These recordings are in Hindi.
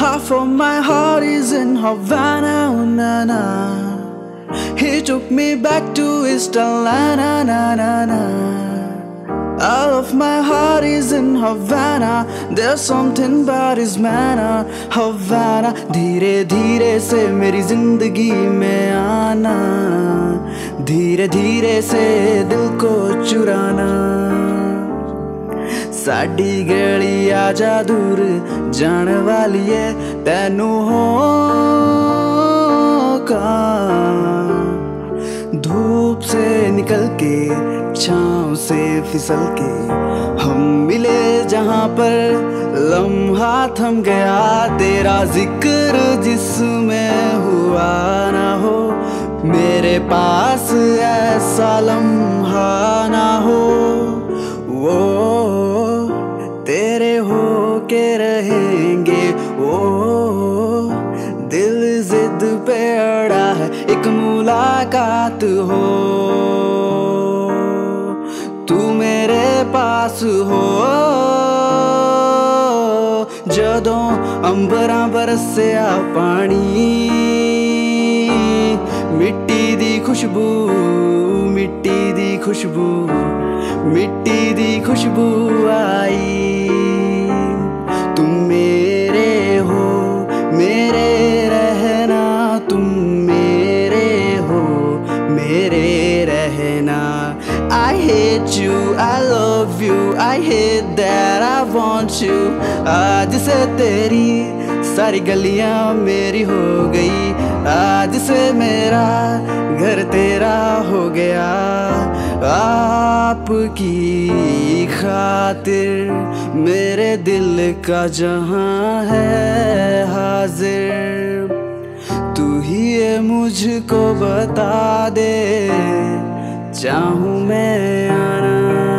Half of my heart is in Havana, oh, na, na. He took me back to East Atlanta, na, na, na. All of my heart is in Havana. There's something about his manner, Havana. धीरे धीरे से मेरी जिंदगी में आना, धीरे धीरे से दिल को चुराना। साडी गली आजा दूर जान वाली है, तेनू होगा धूप से निकल के छाँव से फिसल के हम मिले जहाँ पर लम्हा थम गया, तेरा जिक्र जिसमें हुआ ना हो, मेरे पास ऐसा लम्हा ना हो। वो तेरे हो के रहेंगे, वो दिल जिद पे अड़ा है, एक मुलाकात हो, तू मेरे पास हो। जदों अंबरां बरसिया पानी, मिट्टी दी खुशबू, मिट्टी दी खुशबू, मिट्टी दी खुशबू आई। तुम मेरे हो, मेरे रहना, तुम मेरे हो, मेरे रहना। I hate you, I love you, I hate that I want you। आज से तेरी सारी गलियां मेरी हो गई, आज से मेरा घर तेरा हो गया। आपकी खातिर मेरे दिल का जहां है हाजिर, तू ही ये मुझको बता दे, चाहूं मैं आना।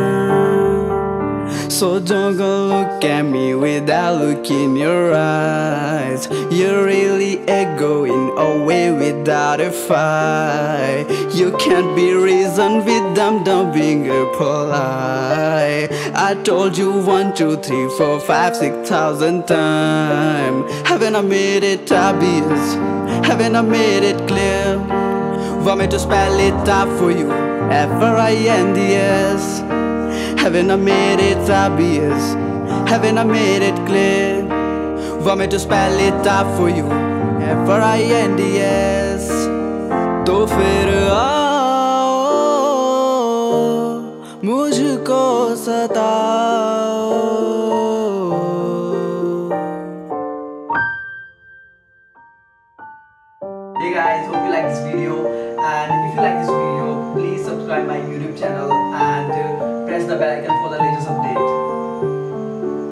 So don't go look at me without looking your eyes, you're really going away without a fight. You can't be reasoned with them, don't being polite. I told you 1, 2, 3, 4, 5, 6,000 times. Haven't I made it obvious? Haven't I made it clear? Want me to spell it out for you? F-R-I-N-D-S. Haven't I made it obvious? Haven't I made it clear? Want me to spell it out for you? F-R-I-N-D-S. तो फिर आओ मुझको सता